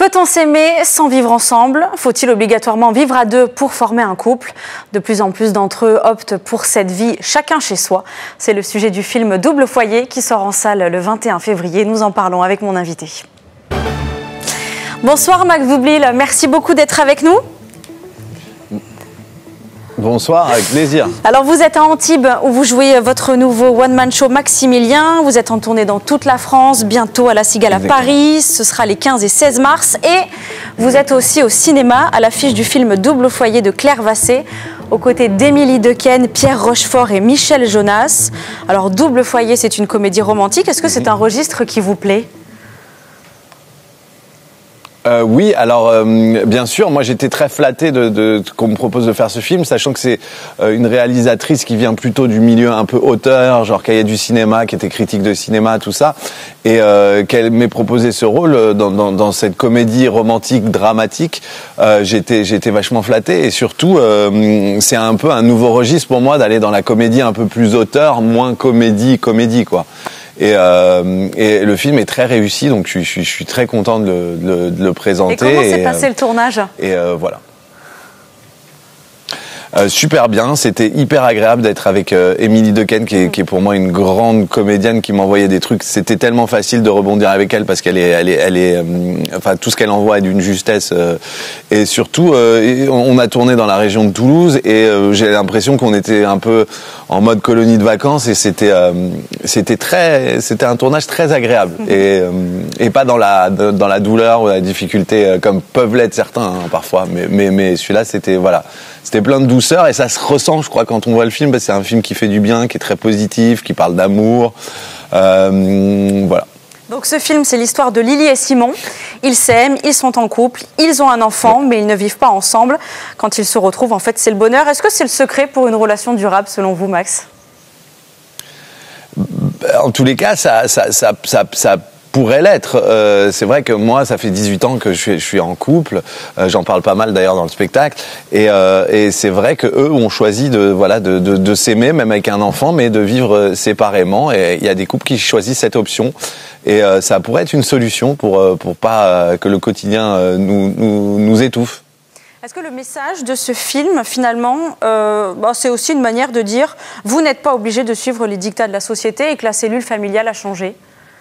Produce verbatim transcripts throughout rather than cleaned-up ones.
Peut-on s'aimer sans vivre ensemble? Faut-il obligatoirement vivre à deux pour former un couple? De plus en plus d'entre eux optent pour cette vie chacun chez soi. C'est le sujet du film Double Foyer qui sort en salle le vingt et un février. Nous en parlons avec mon invité. Bonsoir Max Boublil, merci beaucoup d'être avec nous. Bonsoir, avec plaisir. Alors vous êtes à Antibes où vous jouez votre nouveau one-man show Maximilien. Vous êtes en tournée dans toute la France, bientôt à la Cigale à Paris. Ce sera les quinze et seize mars. Et vous êtes aussi au cinéma à l'affiche du film Double Foyer de Claire Vassé, aux côtés d'Émilie Dequesne, Pierre Rochefort et Michel Jonas. Alors Double Foyer, c'est une comédie romantique. Est-ce que c'est un registre qui vous plaît ? Euh, oui, alors euh, bien sûr, moi j'étais très flatté de, de, de qu'on me propose de faire ce film, sachant que c'est euh, une réalisatrice qui vient plutôt du milieu un peu auteur, genre cahier du cinéma, qui était critique de cinéma, tout ça, et euh, qu'elle m'ait proposé ce rôle dans, dans, dans cette comédie romantique, dramatique. Euh, j'étais, j'étais vachement flatté, et surtout euh, c'est un peu un nouveau registre pour moi d'aller dans la comédie un peu plus auteur, moins comédie, comédie quoi. Et, euh, et le film est très réussi, donc je suis, je suis très content de le, de le, de le présenter. Et comment s'est passé euh, le tournage ? Et euh, voilà. Euh, super bien, c'était hyper agréable d'être avec euh, Émilie Dequesne qui est, qui est pour moi une grande comédienne qui m'envoyait des trucs. C'était tellement facile de rebondir avec elle parce qu'elle est, elle est, elle est, euh, enfin tout ce qu'elle envoie est d'une justesse. Euh, et surtout, euh, on a tourné dans la région de Toulouse et euh, j'ai l'impression qu'on était un peu en mode colonie de vacances et c'était, euh, c'était très, c'était un tournage très agréable et, euh, et pas dans la, dans la douleur ou la difficulté euh, comme peuvent l'être certains hein, parfois. Mais, mais, mais celui-là, c'était voilà. C'était plein de douceur et ça se ressent, je crois, quand on voit le film. Parce que c'est un film qui fait du bien, qui est très positif, qui parle d'amour. Euh, voilà. Donc ce film, c'est l'histoire de Lily et Simon. Ils s'aiment, ils sont en couple, ils ont un enfant, mais ils ne vivent pas ensemble. Quand ils se retrouvent, en fait, c'est le bonheur. Est-ce que c'est le secret pour une relation durable, selon vous, Max ? En tous les cas, ça, ça, ça, ça, ça pourrait l'être. Euh, c'est vrai que moi, ça fait dix-huit ans que je suis, je suis en couple. Euh, j'en parle pas mal d'ailleurs dans le spectacle. Et, euh, et c'est vrai que eux ont choisi de, voilà, de, de, de s'aimer, même avec un enfant, mais de vivre séparément. Et il y a des couples qui choisissent cette option. Et euh, ça pourrait être une solution pour, pour pas euh, que le quotidien euh, nous, nous, nous étouffe. Est-ce que le message de ce film, finalement, euh, bah, c'est aussi une manière de dire « vous n'êtes pas obligé de suivre les dictats de la société et que la cellule familiale a changé ».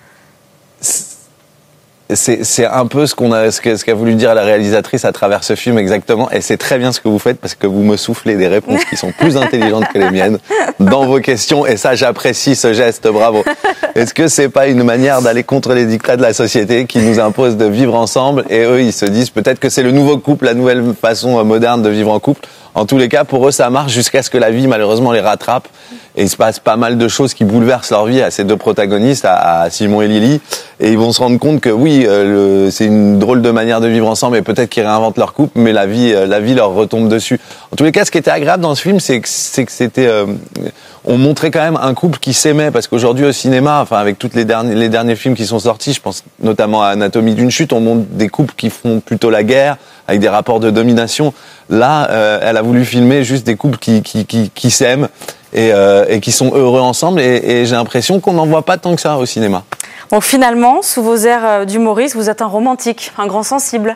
C'est, c'est un peu ce qu'on a, ce qu'a, ce qu'a voulu dire la réalisatrice à travers ce film exactement, et c'est très bien ce que vous faites parce que vous me soufflez des réponses qui sont plus intelligentes que les miennes dans vos questions, et ça j'apprécie ce geste, bravo. Est-ce que c'est pas une manière d'aller contre les dictats de la société qui nous impose de vivre ensemble, et eux ils se disent peut-être que c'est le nouveau couple, la nouvelle façon moderne de vivre en couple. En tous les cas, pour eux, ça marche jusqu'à ce que la vie, malheureusement, les rattrape. Et il se passe pas mal de choses qui bouleversent leur vie à ces deux protagonistes, à, à Simon et Lily. Et ils vont se rendre compte que oui, euh, le, c'est une drôle de manière de vivre ensemble et peut-être qu'ils réinventent leur couple, mais la vie, euh, la vie leur retombe dessus. En tous les cas, ce qui était agréable dans ce film, c'est que, c'est que c'était... Euh, on montrait quand même un couple qui s'aimait, parce qu'aujourd'hui au cinéma, enfin avec toutes les derniers, les derniers films qui sont sortis, je pense notamment à Anatomie d'une chute, on montre des couples qui font plutôt la guerre, avec des rapports de domination. Là, euh, elle a voulu filmer juste des couples qui, qui, qui, qui s'aiment et, euh, et qui sont heureux ensemble, et, et j'ai l'impression qu'on n'en voit pas tant que ça au cinéma. Donc finalement, sous vos airs d'humoriste, vous êtes un romantique, un grand sensible.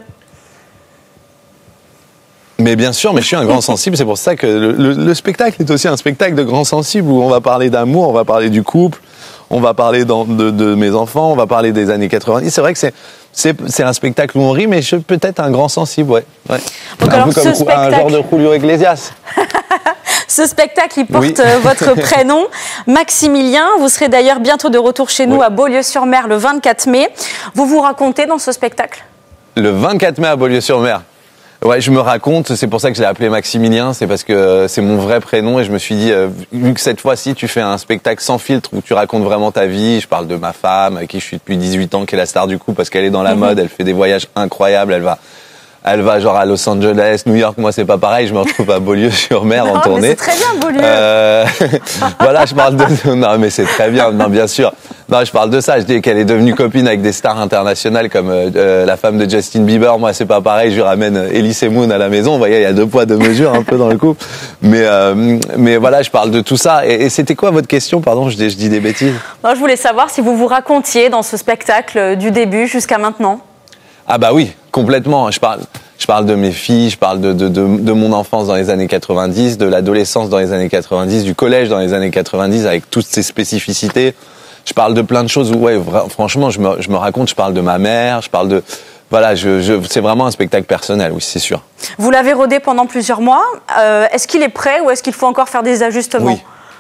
Mais bien sûr, mais je suis un grand sensible, c'est pour ça que le, le, le spectacle est aussi un spectacle de grand sensible où on va parler d'amour, on va parler du couple, on va parler dans, de, de mes enfants, on va parler des années quatre-vingt-dix. C'est vrai que c'est, c'est, c'est un spectacle où on rit, mais je suis peut-être un grand sensible, ouais. ouais. Donc un alors, peu comme spectacle... un genre de Julio Iglesias. Ce spectacle, il porte oui. votre prénom, Maximilien. Vous serez d'ailleurs bientôt de retour chez nous oui. à Beaulieu-sur-Mer le vingt-quatre mai. Vous vous racontez dans ce spectacle ? Le vingt-quatre mai à Beaulieu-sur-Mer. Ouais, je me raconte, c'est pour ça que je l'ai appelé Maximilien, c'est parce que c'est mon vrai prénom et je me suis dit, euh, vu que cette fois-ci tu fais un spectacle sans filtre où tu racontes vraiment ta vie, je parle de ma femme avec qui je suis depuis dix-huit ans, qui est la star du coup parce qu'elle est dans la mmh. mode, elle fait des voyages incroyables, elle va... Elle va genre à Los Angeles, New York, moi c'est pas pareil, je me retrouve à Beaulieu-sur-Mer en tournée. C'est très bien Beaulieu. Euh, voilà, je parle de... Non mais c'est très bien, non bien sûr. Non, je parle de ça, je dis qu'elle est devenue copine avec des stars internationales comme euh, la femme de Justin Bieber, moi c'est pas pareil, je lui ramène Elise Moon à la maison, vous voyez, il y a deux poids, deux mesures un peu dans le couple. Mais, euh, mais voilà, je parle de tout ça. Et, et c'était quoi votre question, pardon, je dis, je dis des bêtises. Non, je voulais savoir si vous vous racontiez dans ce spectacle du début jusqu'à maintenant. Ah bah oui, complètement. Je parle, je parle de mes filles, je parle de, de, de, de mon enfance dans les années quatre-vingt-dix, de l'adolescence dans les années quatre-vingt-dix, du collège dans les années quatre-vingt-dix, avec toutes ces spécificités. Je parle de plein de choses où, ouais, vra- franchement, je me, je me raconte, je parle de ma mère, je parle de... Voilà, je, je, c'est vraiment un spectacle personnel, oui, c'est sûr. Vous l'avez rodé pendant plusieurs mois. Euh, est-ce qu'il est prêt ou est-ce qu'il faut encore faire des ajustements?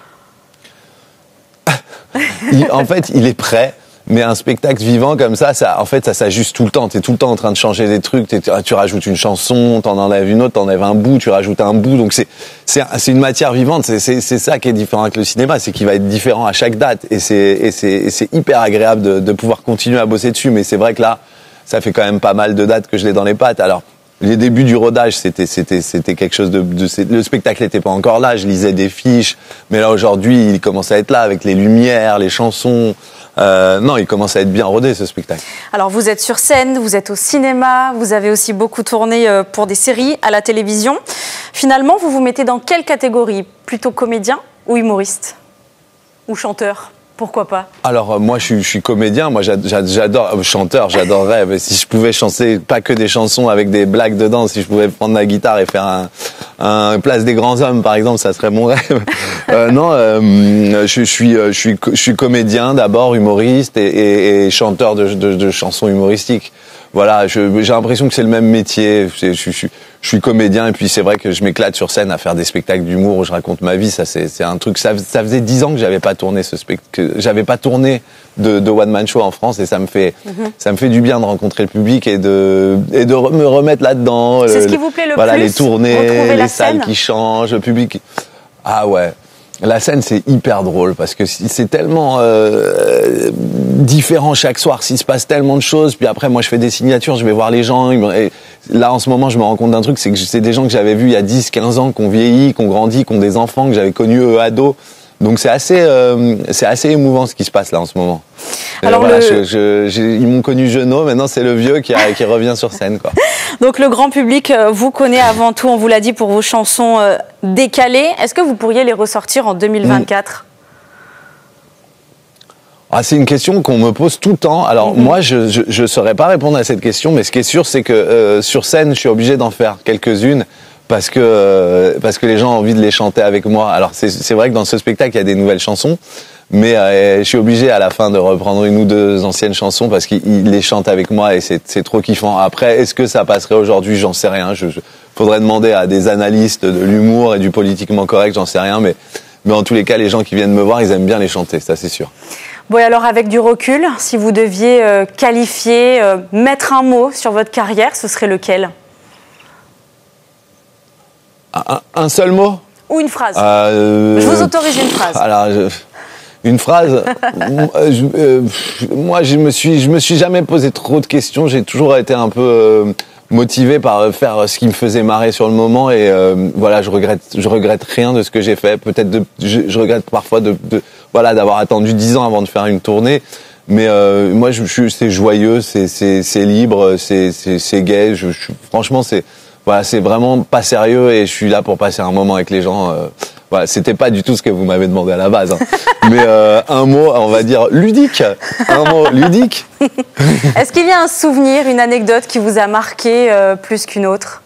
Oui. il, en fait, il est prêt. Mais un spectacle vivant comme ça, ça, en fait, ça s'ajuste tout le temps. T'es tout le temps en train de changer des trucs. T'es, tu rajoutes une chanson, t'en enlèves une autre, t'enlèves un bout, tu rajoutes un bout. Donc c'est, c'est, c'est une matière vivante. C'est, c'est, c'est ça qui est différent avec le cinéma, c'est qu'il va être différent à chaque date. Et c'est, et c'est, et c'est hyper agréable de, de pouvoir continuer à bosser dessus. Mais c'est vrai que là, ça fait quand même pas mal de dates que je l'ai dans les pattes. Alors, les débuts du rodage, c'était, c'était, c'était quelque chose de, de, le spectacle n'était pas encore là. Je lisais des fiches, mais là aujourd'hui, il commence à être là avec les lumières, les chansons. Euh, non, il commence à être bien rodé, ce spectacle. Alors, vous êtes sur scène, vous êtes au cinéma, vous avez aussi beaucoup tourné pour des séries à la télévision. Finalement, vous vous mettez dans quelle catégorie? Plutôt comédien ou humoriste? Ou chanteur? Pourquoi pas? Alors, moi, je suis, je suis comédien. Moi, j'adore, euh, chanteur, j'adorerais. Mais si je pouvais chanter pas que des chansons avec des blagues dedans, si je pouvais prendre la guitare et faire un, un Place des Grands Hommes, par exemple, ça serait mon rêve. euh, non, euh, je, je, suis, je, suis, je suis comédien d'abord, humoriste et, et, et chanteur de, de, de chansons humoristiques. Voilà, je, j'ai l'impression que c'est le même métier. Je, je, je, je suis comédien et puis c'est vrai que je m'éclate sur scène à faire des spectacles d'humour où je raconte ma vie. Ça, c'est, c'est un truc. Ça, ça faisait dix ans que j'avais pas tourné ce spectacle, j'avais pas tourné de, de one man show en France et ça me fait, mm-hmm. ça me fait du bien de rencontrer le public et de, et de re, me remettre là-dedans. C'est le, ce qui vous plaît le voilà, plus. Voilà, les tournées, les salles qui changent, le public. Ah ouais. La scène, c'est hyper drôle parce que c'est tellement euh, différent chaque soir. S'il se passe tellement de choses, puis après, moi, je fais des signatures, je vais voir les gens. Et là, en ce moment, je me rends compte d'un truc, c'est que c'est des gens que j'avais vus il y a dix, quinze ans, qui ont vieilli, qui ont grandi, qui ont des enfants, que j'avais connus eux ados. Donc c'est assez, euh, c'est assez émouvant ce qui se passe là en ce moment. Alors voilà, le... je, je, ils m'ont connu jeuneau, maintenant c'est le vieux qui, a, qui revient sur scène, quoi. Donc le grand public vous connaît avant tout, on vous l'a dit, pour vos chansons euh, décalées. Est-ce que vous pourriez les ressortir en deux mille vingt-quatre? Ah, c'est une question qu'on me pose tout le temps. Alors mmh. moi, je, je je saurais pas répondre à cette question, mais ce qui est sûr, c'est que euh, sur scène, je suis obligé d'en faire quelques-unes. Parce que euh, parce que les gens ont envie de les chanter avec moi. Alors c'est c'est vrai que dans ce spectacle il y a des nouvelles chansons, mais euh, je suis obligé à la fin de reprendre une ou deux anciennes chansons parce qu'ils les chantent avec moi et c'est c'est trop kiffant. Après, est-ce que ça passerait aujourd'hui? J'en sais rien. Je, je faudrait demander à des analystes de l'humour et du politiquement correct. J'en sais rien, mais mais en tous les cas, les gens qui viennent me voir, ils aiment bien les chanter. Ça c'est sûr. Bon, et alors avec du recul, si vous deviez euh, qualifier, euh, mettre un mot sur votre carrière, ce serait lequel? Un, un seul mot? Ou une phrase. euh, Je vous autorise une phrase. Alors, je, une phrase. je, euh, moi, je me suis, je me suis jamais posé trop de questions. J'ai toujours été un peu euh, motivé par faire ce qui me faisait marrer sur le moment. Et euh, voilà, je regrette, je regrette rien de ce que j'ai fait. Peut-être, de, je, je regrette parfois de, de, voilà, d'avoir attendu dix ans avant de faire une tournée. Mais euh, moi, je, je, c'est joyeux, c'est, c'est, c'est libre, c'est, c'est, c'est gai. Je, je, franchement, c'est Voilà, c'est vraiment pas sérieux et je suis là pour passer un moment avec les gens. Euh, voilà, c'était pas du tout ce que vous m'avez demandé à la base, hein. Mais euh, un mot, on va dire ludique. Un mot ludique. Est-ce qu'il y a un souvenir, une anecdote qui vous a marqué euh, plus qu'une autre?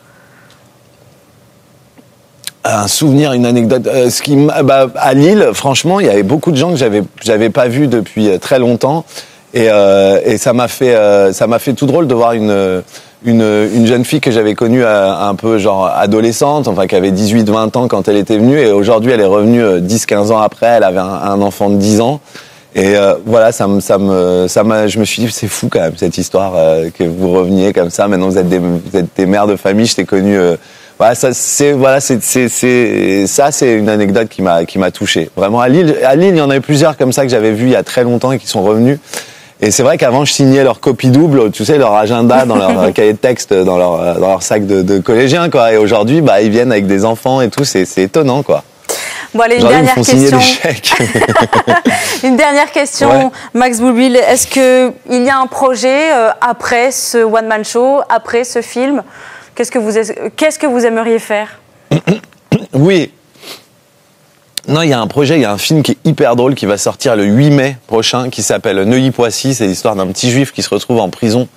Un souvenir, une anecdote. Euh, ce qui, bah, à Lille, franchement, il y avait beaucoup de gens que j'avais, j'avais pas vus depuis très longtemps, et, euh, et ça m'a fait, euh, ça m'a fait tout drôle de voir une. Une, une jeune fille que j'avais connue euh, un peu genre adolescente, enfin qui avait dix-huit vingt ans quand elle était venue, et aujourd'hui elle est revenue euh, dix quinze ans après, elle avait un, un enfant de dix ans, et euh, voilà, ça me, ça me, ça m'a, je me suis dit, c'est fou quand même cette histoire, euh, que vous reveniez comme ça, maintenant vous êtes des, vous êtes des mères de famille, je t'ai connue, euh, voilà, ça c'est, voilà, c'est, c'est, c'est, ça c'est une anecdote qui m'a, qui m'a touché. Vraiment, à Lille, à Lille, il y en avait plusieurs comme ça que j'avais vu il y a très longtemps et qui sont revenus. Et c'est vrai qu'avant, je signais leur copie double, tu sais, leur agenda dans leur cahier de texte, dans leur, dans leur sac de, de collégiens, quoi. Et aujourd'hui, bah, ils viennent avec des enfants et tout, c'est, c'est étonnant, quoi. Bon, allez, une dernière question. Une dernière question, ouais. Max Boublil. Est-ce que il y a un projet euh, après ce one man show, après ce film? Qu'est-ce que vous, qu'est-ce que vous aimeriez faire? Oui. Non, il y a un projet, il y a un film qui est hyper drôle qui va sortir le huit mai prochain, qui s'appelle Neuilly-Poissy. C'est l'histoire d'un petit juif qui se retrouve en prison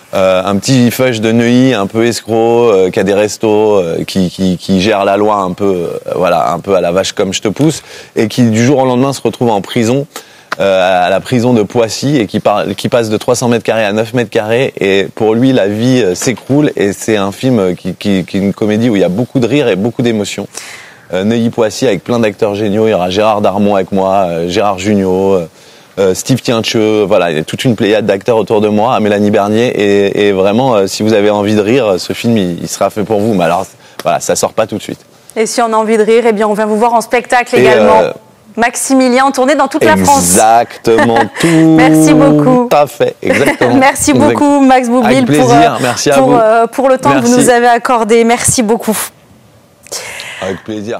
Euh, un petit feuge de Neuilly, un peu escroc, euh, qui a des restos, euh, qui, qui, qui gère la loi un peu, euh, voilà, un peu à la vache comme je te pousse, et qui du jour au lendemain se retrouve en prison, euh, à la prison de Poissy, et qui, par, qui passe de trois cents mètres carrés à neuf mètres carrés, et pour lui la vie euh, s'écroule, et c'est un film qui, qui, qui est une comédie où il y a beaucoup de rire et beaucoup d'émotions. Euh, Neuilly-Poissy avec plein d'acteurs géniaux, il y aura Gérard Darmon avec moi, euh, Gérard Jugnot, euh, Euh, Steve Tiencheux, voilà, il y a toute une pléiade d'acteurs autour de moi, à Mélanie Bernier, et, et vraiment, euh, si vous avez envie de rire, ce film, il, il sera fait pour vous. Mais alors, voilà, ça sort pas tout de suite. Et si on a envie de rire, eh bien, on vient vous voir en spectacle et également. Euh, Maximilien, en tournée dans toute la France. Exactement, tout. Merci beaucoup. Tout à fait, exactement. Merci exactement. beaucoup, Max Boublil, Avec plaisir, pour, euh, merci à pour, vous. Euh, pour le temps Merci. que vous nous avez accordé. Merci beaucoup. Avec plaisir.